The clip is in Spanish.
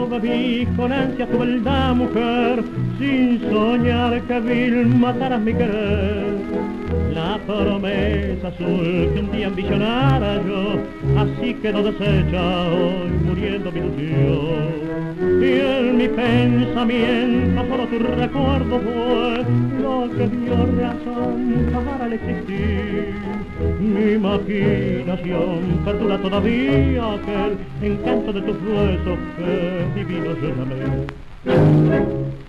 bebí con ansia tu beldad, mujer, sin soñar que vil mataras mi querer. La promesa azul que un día ambicionara yo, así quedó deshecha hoy, muriendo mi ilusión. Y en mi pensamiento solo tu recuerdo fue lo que dio razón para el existir. Mi imaginación perdura todavía aquel encanto de tus huesos que divino yo llamé.